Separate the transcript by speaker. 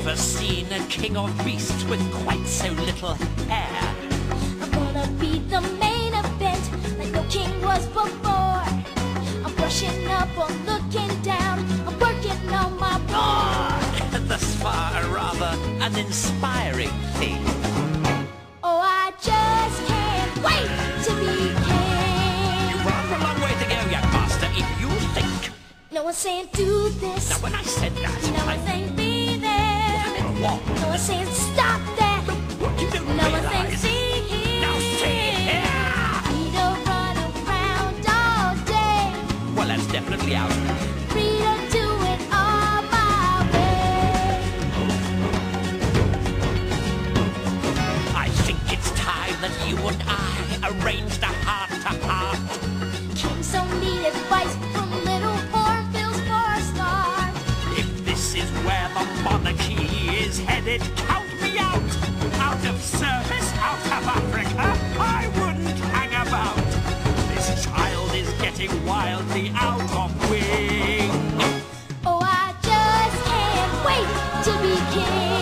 Speaker 1: never seen a king or beast with quite so little hair.
Speaker 2: I'm gonna be the main event like no king was before. I'm brushing up or looking down, I'm working on my roar.
Speaker 1: Thus far, rather an inspiring thing.
Speaker 2: Oh, I just can't wait to be king.
Speaker 1: You've rather a long way to go yet, master, if you think.
Speaker 2: No one's saying do this.
Speaker 1: Now, when I said that,
Speaker 2: No one's saying be there.
Speaker 1: what?
Speaker 2: No one's saying stop that.
Speaker 1: You don't
Speaker 2: No one's saying
Speaker 1: realize.
Speaker 2: see here.
Speaker 1: Now see here!
Speaker 2: Free to run around all day.
Speaker 1: Well, that's definitely out.
Speaker 2: Free to do it all my way.
Speaker 1: I think it's time that you and I arranged a heart-to-heart.
Speaker 2: Kings don't need advice from little hornbills for a start.
Speaker 1: If this is where the monarchy is headed, count me out! Out of service, out of Africa, I wouldn't hang about. This child is getting wildly out of wing.
Speaker 2: Oh, I just can't wait to be king.